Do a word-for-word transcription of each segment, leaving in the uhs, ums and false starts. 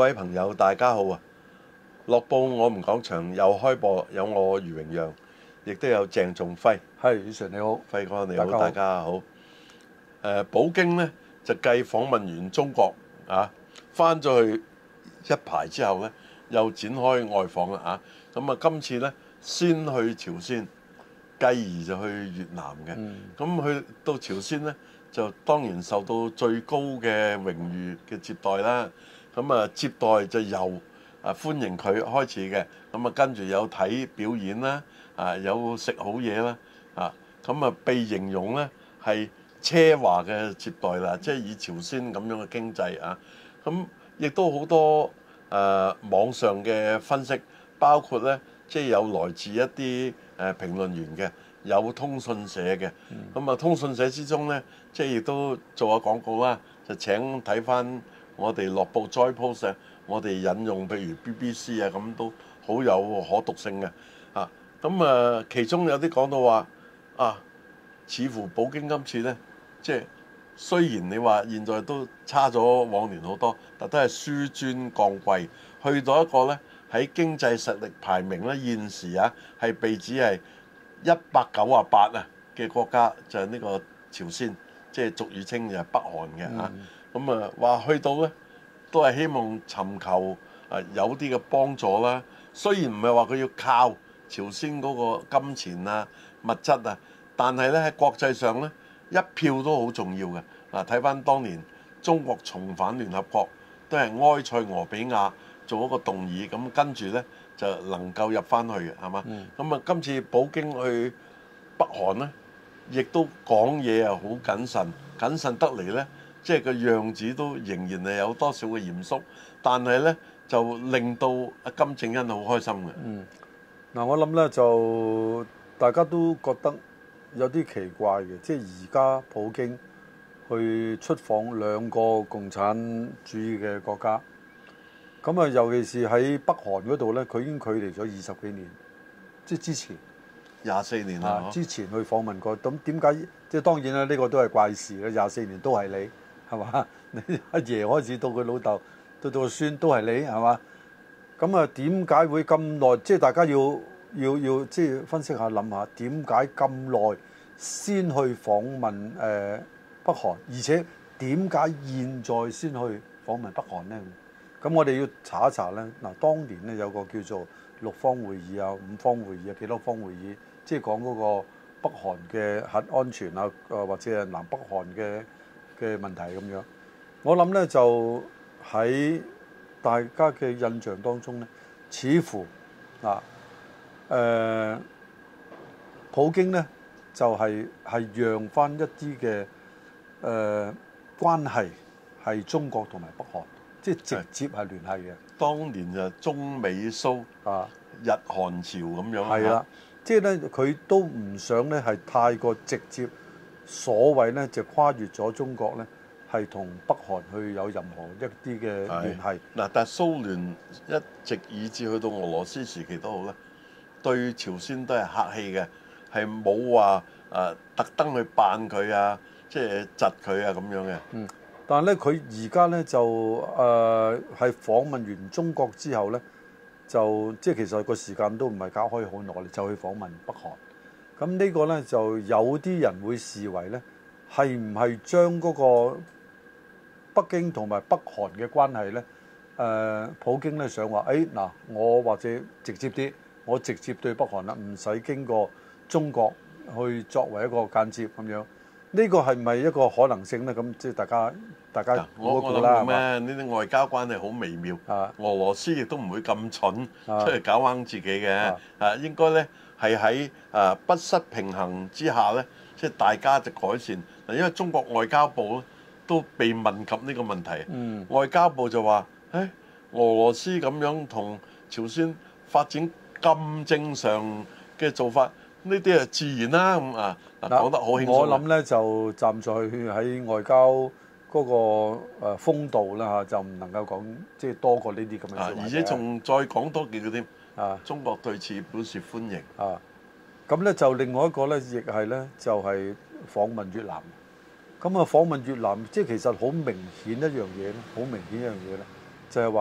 位朋友，大家好啊！樂報我們講場又開播，有我余榮陽，亦都有鄭仲輝。 係，宇常你好， 輝哥你好， 大家好大家好。誒，普京呢就繼訪問完中國啊，翻咗去一排之後呢，又展開外訪啦啊！咁啊，今次呢，先去朝鮮，繼而就去越南嘅。咁、嗯、去到朝鮮呢，就當然受到最高嘅榮譽嘅接待啦。咁啊，接待就由啊歡迎佢開始嘅，咁啊跟住有睇表演啦，啊有食好嘢啦，啊咁啊被形容呢係奢華嘅接待啦，即係以朝鮮咁樣嘅經濟啊，咁亦都好多誒網上嘅分析，包括呢即係有來自一啲誒評論員嘅，有通訊社嘅，咁啊通訊社之中呢，即係亦都做下廣告啦，就請睇翻我哋樂報再 post 啊，我哋引用譬如 B B C 啊，咁都好有可讀性嘅啊。咁啊，其中有啲講到話啊，似乎普京今次呢，即係雖然你話現在都差咗往年好多，但都係紆尊降貴，去到一個呢，喺經濟實力排名呢，現時啊係被指係一百九十八啊嘅國家，就係呢個朝鮮，即係俗語稱就係北韓嘅啊。咁啊話去到呢，都係希望尋求啊有啲嘅幫助啦。雖然唔係話佢要靠朝鮮嗰個金錢啊、物質啊，但係呢喺國際上呢，一票都好重要嘅。嗱，睇翻當年中國重返聯合國，都係埃塞俄比亞做一個動議，咁跟住呢就能夠入翻去嘅，係嘛？咁啊、嗯，今次普京去北韓呢，亦都講嘢啊好謹慎，謹慎得嚟呢。即係個樣子都仍然係有多少嘅嚴肅，但係呢就令到阿金正恩好開心嘅。 嗯，嗱我諗呢就大家都覺得有啲奇怪嘅，即係而家普京去出訪兩個共產主義嘅國家，咁啊尤其是喺北韓嗰度呢，佢已經距離咗二十幾年，即係之前廿四年啦、 啊，之前去訪問過，咁點解？即係當然啦，呢個都係怪事啦，廿四年都係你。係嘛？你阿爺開始到佢老豆，到到個孫都係你係嘛？咁啊點解會咁耐？即係大家要要要即係分析下諗下，點解咁耐先去訪問誒、呃、北韓？而且點解現在先去訪問北韓呢？咁我哋要查一查咧。嗱，當年咧有個叫做六方會議啊、五方會議啊、幾多方會議，即係講嗰個北韓嘅核安全啊，誒或者係南北韓嘅嘅問題咁樣，我諗呢就喺大家嘅印象當中呢，似乎啊誒、呃、普京呢就係、是、係讓翻一啲嘅誒關係係中國同埋北韓，即係直接係聯繫嘅。 當年就中美蘇啊日韓朝咁樣。 係啦，即係呢，佢都唔想呢係太過直接。所謂呢，就跨越咗中國呢，係同北韓去有任何一啲嘅聯繫。 嗱，但係蘇聯一直以至去到俄羅斯時期都好咧，對朝鮮都係客氣嘅，係冇話誒特登去扮佢啊，即係窒佢啊咁樣嘅。 嗯，但係呢，佢而家呢，就誒係、呃、訪問完中國之後呢，就即係其實個時間都唔係隔開好耐，就去訪問北韓。咁呢個呢，就有啲人會視為呢，係唔係將嗰個北京同埋北韓嘅關係呢？誒、呃，普京呢想話，誒嗱，我或者直接啲，我直接對北韓啦，唔使經過中國去作為一個間接咁樣。呢個係咪一個可能性呢？咁即係大家大家估一估啦。 咩？呢啲外交關係好微妙。 啊， 俄羅斯亦都唔會咁蠢啊出嚟搞彎自己嘅。啊，啊，應該呢。係喺誒不失平衡之下呢，即係大家就改善。嗱，因為中國外交部咧都被問及呢個問題。嗯、外交部就話：誒，俄羅斯咁樣同朝鮮發展咁正常嘅做法，呢啲係自然啦。咁啊，嗱講得好輕鬆。 我諗呢就站在喺外交嗰個誒風度啦嚇，就唔能夠講即係多過呢啲咁嘅説話。 而且仲再講多幾個添。 啊！ 中國對此表示歡迎啊！咁咧就另外一個咧，亦係咧就係、是、訪問越南。咁啊，訪問越南，即係其實好明顯一樣嘢咧，好明顯一樣嘢咧，就係話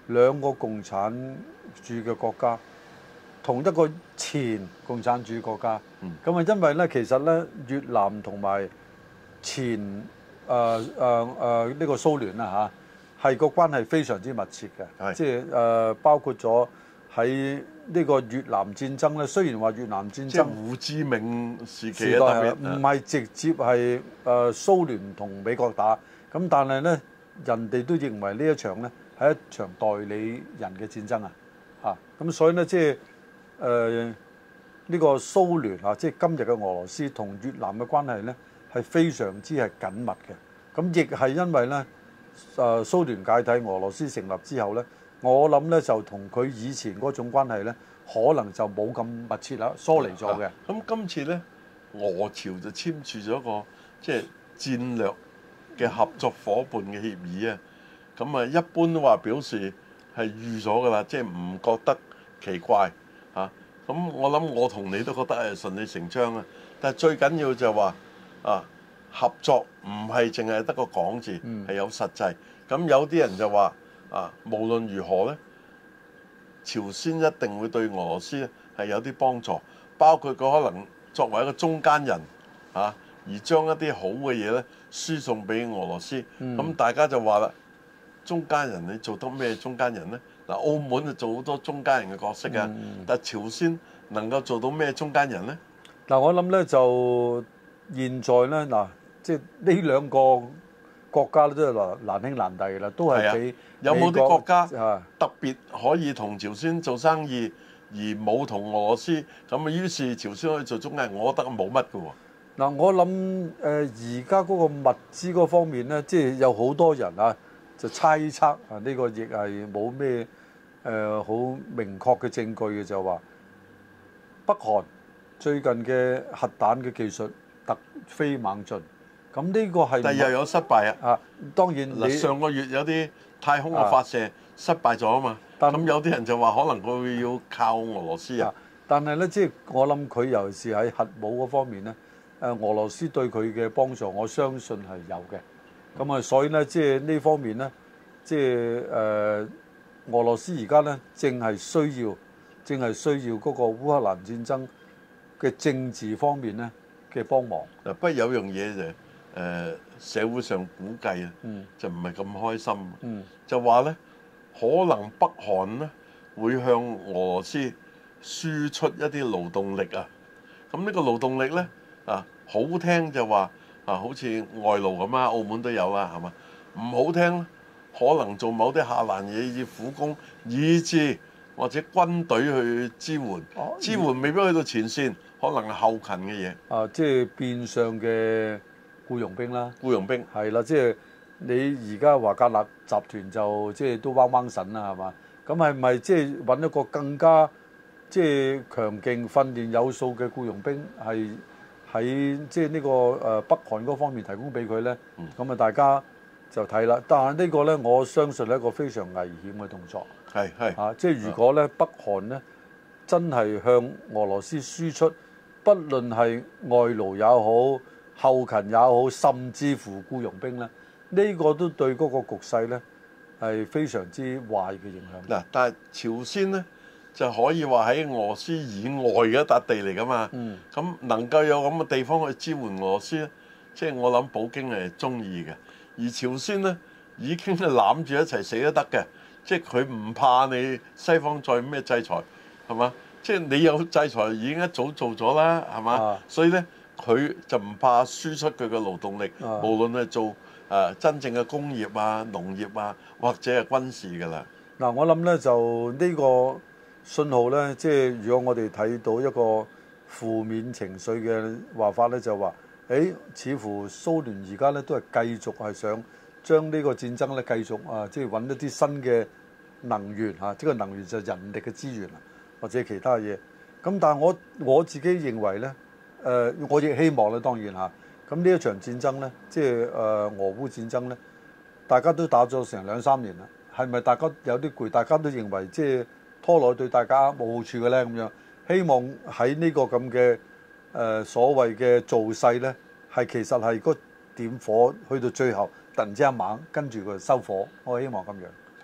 兩個共產主義嘅國家，同一個前共產主義國家。咁啊、嗯，因為咧，其實咧，越南同埋前誒誒誒呢個蘇聯啦嚇，係個關係非常之密切嘅，即係誒包括咗喺呢個越南戰爭咧。雖然話越南戰爭即係胡志明時期時代特別唔係直接係誒蘇聯同美國打，咁但係咧，人哋都認為呢一場咧係一場代理人嘅戰爭啊，嚇咁所以咧，即係誒呢個蘇聯啊，即係今日嘅俄羅斯同越南嘅關係咧係非常之係緊密嘅。咁亦係因為咧誒蘇聯解體、俄羅斯成立之後咧，我諗咧就同佢以前嗰種關係咧，可能就冇咁密切啦，疏離咗嘅。 咁今次咧，俄朝就簽署咗一個即係戰略嘅合作伙伴嘅協議啊。咁啊，一般都話表示係預咗㗎啦，即係唔覺得奇怪嚇。咁我諗我同你都覺得係順理成章啊。但係最緊要就係話啊，合作唔係淨係得個講字，係有實際。咁有啲人就話啊，無論如何咧，朝鮮一定會對俄羅斯咧係有啲幫助，包括佢可能作為一個中間人啊，而將一啲好嘅嘢咧輸送俾俄羅斯。咁、嗯、大家就話啦，中間人你做得咩中間人呢？嗱，澳門就做好多中間人嘅角色啊，嗯、但朝鮮能夠做到咩中間人呢？ 嗱，我諗呢就現在呢，嗱，即係呢兩個國家都係難難兄難弟嘅啦，都係俾有冇啲國家特別可以同朝鮮做生意，而冇同俄羅斯咁啊？於是朝鮮可以做中間人，我覺得冇乜嘅喎。 嗱，我諗誒而家嗰個物資嗰方面呢，即係有好多人啊，就猜測啊，呢個亦係冇咩誒好明確嘅證據嘅，就話北韓最近嘅核彈嘅技術突飛猛進，咁呢個係但又有失敗啊！ 啊，當然你上個月有啲太空嘅發射、啊、失敗咗啊嘛，咁有啲人就話可能佢要靠俄羅斯啊。 但係呢，即係我諗佢尤其是喺核武嗰方面呢，誒俄羅斯對佢嘅幫助，我相信係有嘅。咁啊，所以呢，即係呢方面呢，即係誒俄羅斯而家呢，正係需要，正係需要嗰個烏克蘭戰爭嘅政治方面呢嘅幫忙。 嗱，不過有樣嘢就誒社會上估計啊， 嗯、 就唔係咁開心， 嗯、就話呢，可能北韓呢會向俄羅斯輸出一啲勞動力啊。咁呢個勞動力呢，啊，好聽就話啊，好似外勞咁啊，澳門都有啦，係嘛？唔好聽呢，可能做某啲下欄嘢，以至苦工，以至或者軍隊去支援，啊、支援未必去到前線，可能係後勤嘅嘢。 啊，即係變相嘅僱傭兵啦。 僱傭兵係啦，即係你而家華格納集團就即係都掹掹神啦，係嘛？咁係咪即係揾一個更加即係強勁、訓練有素嘅僱傭兵，係喺即係呢個誒北韓嗰方面提供俾佢咧？咁啊、嗯，大家就睇啦。但係呢個咧，我相信係一個非常危險嘅動作。 係係啊，即係如果咧北韓咧真係向俄羅斯輸出，不論係外勞也好、後勤也好，甚至乎僱傭兵咧，呢、這個都對嗰個局勢咧係非常之壞嘅影響。 嗱，但係朝鮮咧就可以話喺俄羅斯以外嘅一笪地嚟噶嘛。嗯。咁能夠有咁嘅地方去支援俄羅斯咧，即係我諗普京係中意嘅。而朝鮮咧已經係攬住一齊死都得嘅。即係佢唔怕你西方再咩制裁，係嘛？即係你有制裁已經一早做咗啦，係嘛？啊、所以咧，佢就唔怕輸出佢嘅勞動力，啊、無論係做誒、呃、真正嘅工業啊、農業啊，或者係軍事㗎啦。 嗱、啊，我諗咧就呢個信號咧，即係如果我哋睇到一個負面情緒嘅話法咧，就話誒，似乎蘇聯而家咧都係繼續係想將呢個戰爭咧繼續啊，即係揾一啲新嘅能源嚇，即係能源就係人力嘅資源啊，或者其他嘢。咁但係我我自己認為咧，誒、呃，我亦希望咧，當然嚇，咁呢一場戰爭咧，即係誒俄烏戰爭咧，大家都打咗成兩三年啦，係咪大家有啲攰？大家都認為即係拖落對大家冇好處嘅咧，咁樣希望喺呢個咁嘅誒所謂嘅造勢咧，係其實係個點火去到最後。突然之間猛跟住佢收火，我希望咁樣。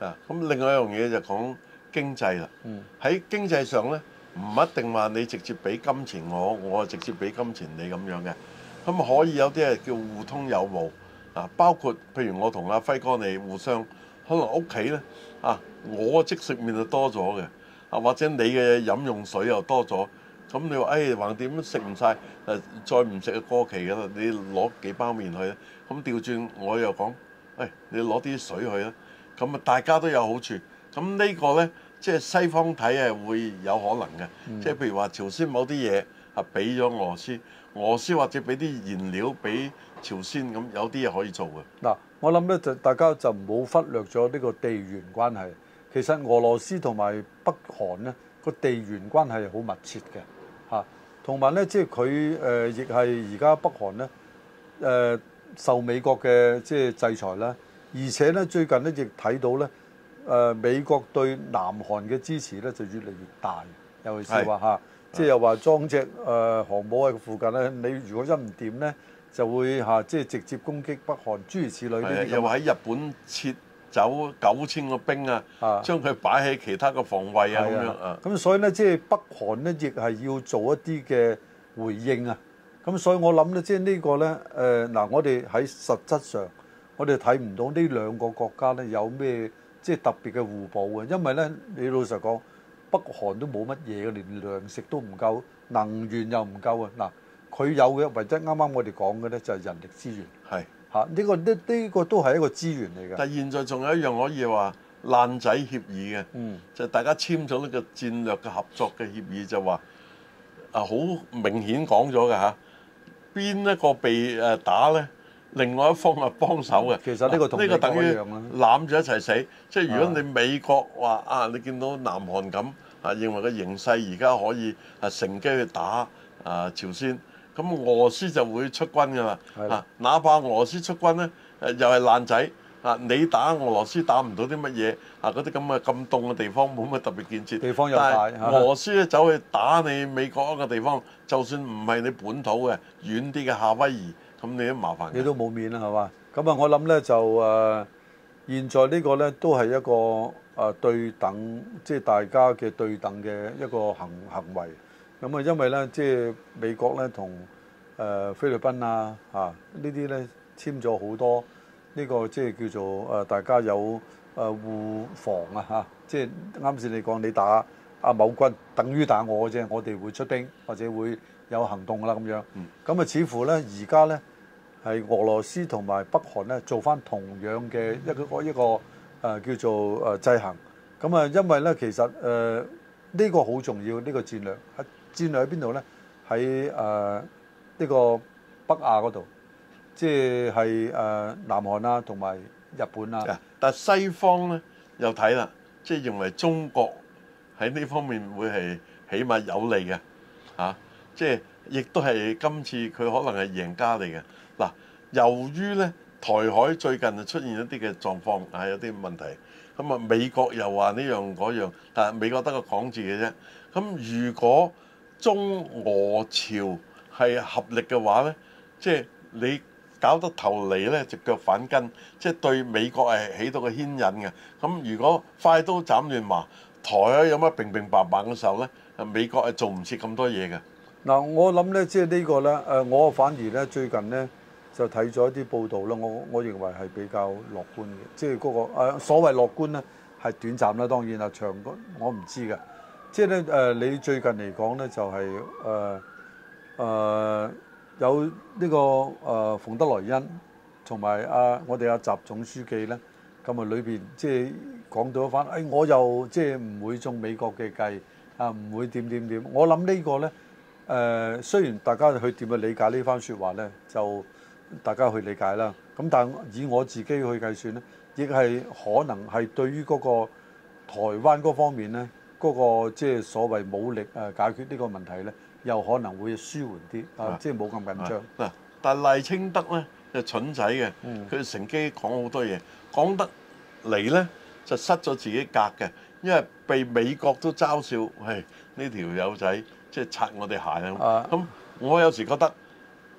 啊，咁另外一樣嘢就講經濟啦。喺、 嗯、 經濟上咧，唔一定話你直接俾金錢我，我直接俾金錢你咁樣嘅。咁可以有啲係叫互通有無啊，包括譬如我同阿輝哥你互相可能屋企咧啊，我即食麵就多咗嘅啊，或者你嘅飲用水又多咗。咁你話誒橫掂都食唔晒，誒再唔食就過期㗎啦，你攞幾包麵去咧？咁調轉我又講，誒你攞啲水去啦，咁啊大家都有好處。咁呢個咧，即係西方睇係會有可能嘅，即係譬如話朝鮮某啲嘢係俾咗俄羅斯，俄羅斯或者俾啲燃料俾朝鮮，咁有啲嘢可以做嘅。 嗱，我諗咧就大家就唔好忽略咗呢個地緣關係。其實俄羅斯同埋北韓咧個地緣關係係好密切嘅。嚇，同埋咧，即係佢誒，亦係而家北韓咧誒、呃、受美國嘅即係制裁啦，而且咧最近咧亦睇到咧誒、呃、美國對南韓嘅支持咧就越嚟越大，尤其是話嚇，即係又話裝隻誒、呃、航母喺附近咧，你如果一唔掂咧，就會嚇即係直接攻擊北韓，諸如此類呢啲。 又話喺日本設走九千個兵啊，將佢擺喺其他嘅防衛啊咁樣啊。 咁所以咧，即係北韓咧，亦係要做一啲嘅回應啊。咁所以我諗咧，即係呢個咧，誒嗱，我哋喺實質上，我哋睇唔到呢兩個國家咧有咩即係特別嘅互補嘅，因為咧，你老實講，北韓都冇乜嘢嘅，連糧食都唔夠，能源又唔夠啊。嗱，佢有嘅，或者啱啱我哋講嘅咧，就係人力資源。係。嚇！呢個呢呢個都係一個資源嚟嘅。但係現在仲有一樣可以話爛仔協議嘅，嗯、就大家簽咗呢個戰略嘅合作嘅協議，就話啊好明顯講咗嘅嚇，邊一個被誒打咧，另外一方係幫手嘅。 其實呢個同呢個等於攬住一齊死。即係如果你美國話啊，你見到南韓咁啊，認為個形勢而家可以啊乘機去打啊朝鮮。咁俄羅斯就會出軍㗎啦，啊，哪怕俄羅斯出軍咧，誒又係爛仔，啊，你打俄羅斯打唔到啲乜嘢，啊，嗰啲咁嘅咁凍嘅地方冇乜特別建設， 地方又大， 但係俄羅斯咧走去打你美國一個地方，就算唔係你本土嘅遠啲嘅夏威夷，咁你都麻煩。 你都冇面啦，係嘛？咁啊，我諗咧就誒、呃，現在呢個咧都係一個誒、呃、對等，即係大家嘅對等嘅一個行行為。咁啊，因為咧，即係美國咧同誒菲律賓啊，嚇呢啲咧簽咗好多呢個即係叫做誒大家有誒互防啊，嚇，即係啱先你講你打阿某軍，等於打我嘅啫，我哋會出兵或者會有行動啦咁樣。咁啊，似乎咧而家咧係俄羅斯同埋北韓咧做翻同樣嘅一個一個誒叫做誒制衡。咁啊，因為咧其實誒呢個好重要，呢個戰略喺。戰略喺邊度咧？喺誒呢個北亞嗰度，即係誒南韓啊，同埋日本啊。 但係西方咧又睇啦，即係認為中國喺呢方面會係起碼有利嘅嚇，即係亦都係今次佢可能係贏家嚟嘅。嗱，由於咧台海最近就出現一啲嘅狀況啊，有啲問題，咁啊美國又話呢樣嗰樣，但係美國得個講字嘅啫。咁如果中俄朝係合力嘅話咧，即係你搞得頭嚟咧，就腳反筋，即係對美國係起到個牽引嘅。咁如果快刀斬亂麻，台海有乜平平白白嘅時候咧，美國係做唔切咁多嘢嘅。 嗱，我諗咧，即係呢個咧，誒，我反而咧最近咧就睇咗一啲報道啦，我我認為係比較樂觀嘅，即係嗰個誒所謂樂觀咧係短暫啦，當然啦，長個我唔知嘅。即係咧誒，你最近嚟講咧，就係誒誒有呢、這個誒、呃、馮德萊恩同埋阿我哋阿習總書記咧，咁啊裏邊即係講到一番，誒、哎、我又即係唔會中美國嘅計啊，唔會點點點。我諗呢個咧誒、呃，雖然大家去點去理解呢番説話咧，就大家去理解啦。咁但係以我自己去計算咧，亦係可能係對於嗰個台灣嗰方面咧。嗰個即係所謂武力誒解決呢個問題咧，又可能會舒緩啲啊，即係冇咁緊張。 嗱，但係賴清德咧就蠢仔嘅，佢乘機講好多嘢，講得嚟咧就失咗自己格嘅，因為被美國都嘲笑，係呢條友仔即係擦我哋鞋啊。咁我有時覺得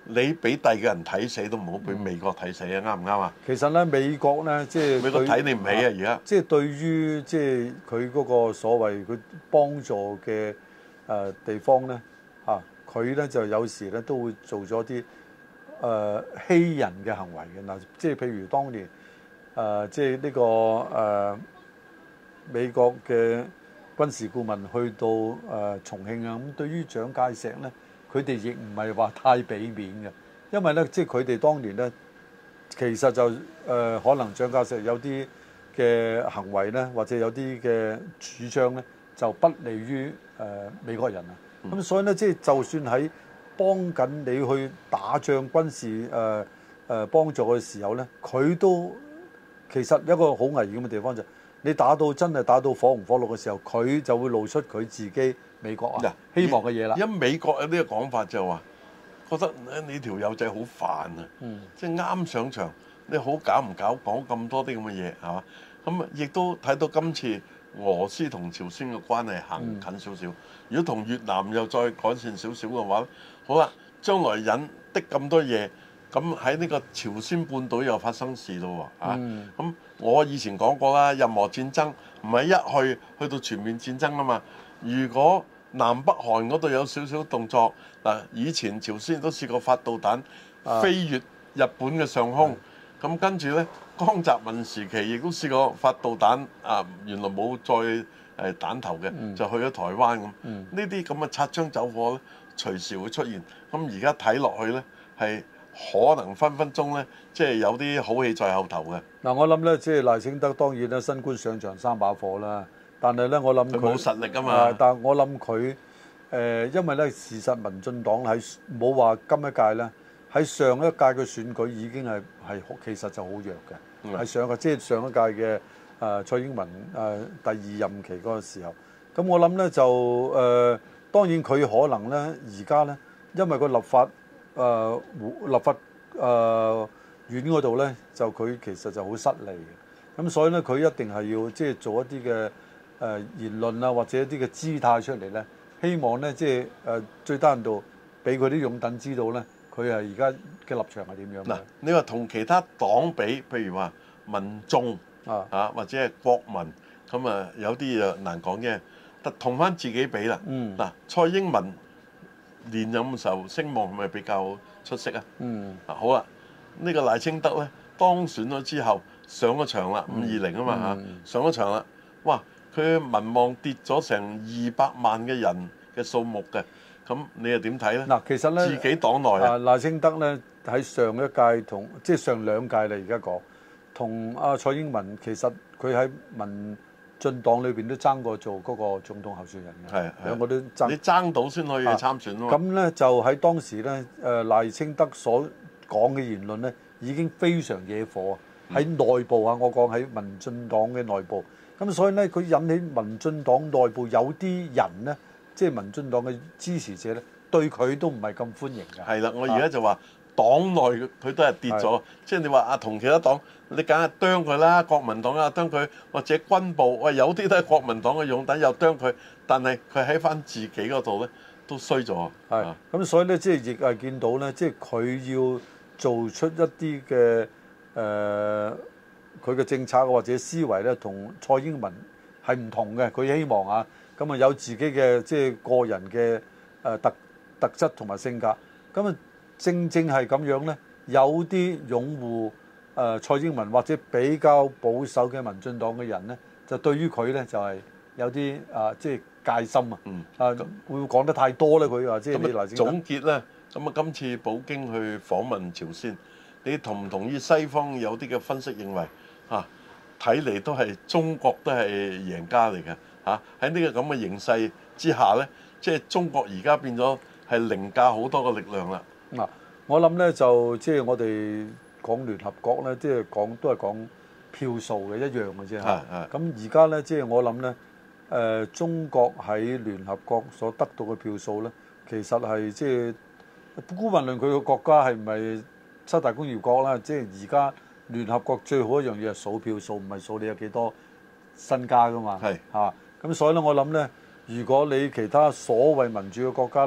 你俾第二個人睇死都唔好俾美國睇死啊！啱唔啱啊？ 其實咧，美國咧，即係美國睇你唔起啊！而家即係對於即係佢嗰個所謂佢幫助嘅誒、呃、地方咧，嚇佢咧就有時咧都會做咗啲誒欺人嘅行為嘅嗱，即係譬如當年誒、呃、即係呢、這個誒、呃、美國嘅軍事顧問去到誒、呃、重慶啊，咁對於蔣介石咧，佢哋亦唔係話太俾面嘅，因為咧即係佢哋當年咧。其實就誒、呃、可能蔣介石有啲嘅行為咧，或者有啲嘅主張咧，就不利於誒、呃、美國人啊。咁、嗯、所以咧，即係就算喺幫緊你去打仗軍事誒誒、呃呃、幫助嘅時候咧，佢都其實一個好危險嘅地方就係、你打到真係打到火紅火綠嘅時候，佢就會露出佢自己美國啊希望嘅嘢啦。 因美國有呢個講法就話。覺得你條友仔好煩啊！嗯、即係啱上場，你好搞唔搞講咁多啲咁嘅嘢係嘛？咁亦都睇到今次俄羅斯同朝鮮嘅關係行近少少。嗯、如果同越南又再改善少少嘅話，好啦，將來引的咁多嘢，咁喺呢個朝鮮半島又發生事咯喎啊！咁、嗯、我以前講過啦，任何戰爭唔係一去去到全面戰爭啊嘛。如果南北韓嗰度有少少動作嗱，以前朝鮮都試過發導彈飛越日本嘅上空，咁、啊、跟住呢，江澤民時期亦都試過發導彈啊，原來冇再誒彈頭嘅，嗯、就去咗台灣咁。呢啲咁嘅擦槍走火咧，隨時會出現。咁而家睇落去呢，係可能分分鐘呢，即係有啲好戲在後頭嘅。 嗱，我諗呢，即係賴清德當然啦，新官上場三把火啦。但係咧，我諗佢冇實力㗎嘛。 啊、但係我諗佢誒，因為咧事實民進黨喺冇話今一屆咧，喺上一屆嘅選舉已經係係其實就好弱嘅，係、嗯、上個即係上一屆嘅誒、呃、蔡英文誒、呃、第二任期嗰個時候。咁我諗咧就誒、呃，當然佢可能咧而家咧，因為個立法誒、呃、立法誒院嗰度咧，就佢其實就好失利嘅。咁所以咧，佢一定係要即係做一啲嘅。誒言論啊，或者一啲嘅姿態出嚟咧，希望咧即係誒最低限度俾佢啲擁躉知道咧，佢係而家嘅立場係點樣。嗱， 你話同其他黨比，譬如話民眾啊啊，或者係國民，咁啊有啲就難講嘅。但同翻自己比啦，嗯，嗱，蔡英文連任嘅時候聲望係咪比較出色啊？嗯，啊好啦，呢個賴清德咧當選咗之後上咗場啦，五二零啊嘛嚇，上咗場啦，哇！佢民望跌咗成二百萬嘅人嘅數目嘅，咁你又點睇咧？ 嗱，其實咧， 自己黨內啊，賴清德咧喺上一屆同即係上兩屆啦，而家講同阿蔡英文，其實佢喺民進黨裏邊都爭過做嗰個總統候選人嘅，兩個都爭。你爭到先可以參選咯。咁咧、啊、就喺當時咧，誒賴清德所講嘅言論咧已經非常惹火喺內部啊！我講喺民進黨嘅內部。咁所以咧，佢引起民進黨內部有啲人咧，即係民進黨嘅支持者咧，對佢都唔係咁歡迎嘅。係啦，我而家就話黨內佢都係跌咗，即係你話啊，同其他黨，你梗係啄佢啦，國民黨啊啄佢，或者軍部，喂有啲都係國民黨嘅擁躉又啄佢，但係佢喺翻自己嗰度咧都衰咗。係，咁所以咧，即係亦係見到咧，即係佢要做出一啲嘅誒。呃佢嘅政策或者思維咧，同蔡英文係唔同嘅。佢希望啊，咁啊有自己嘅即係個人嘅誒特特質同埋性格。咁啊正正係咁樣咧，有啲擁護誒蔡英文或者比較保守嘅民進黨嘅人咧，就對於佢咧就係有啲啊即係戒心啊。嗯。啊，會唔會講得太多咧？佢話即係你嚟總結咧，咁啊今次普京去訪問朝鮮，你同唔同意西方有啲嘅分析認為？啊，睇嚟都係中國都係贏家嚟嘅嚇。喺呢個咁嘅形勢之下呢，即係中國而家變咗係凌駕好多個力量啦。嗱，我諗呢就即係我哋講聯合國呢，即係講都係講票數嘅一樣嘅啫嚇。咁而家呢，即係我諗呢，誒中國喺聯合國所得到嘅票數呢，其實係即係姑勿論佢個國家係唔係七大工業國啦，即係而家。聯合國最好一樣嘢係數票數，唔係數你有幾多身家噶嘛。係嚇，咁所以咧，我諗咧，如果你其他所謂民主嘅國家咧，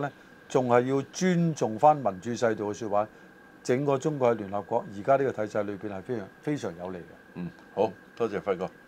仲係要尊重翻民主制度嘅説話，整個中國喺聯合國而家呢個體制裏邊係非常非常有利嘅。 嗯，好多謝輝哥。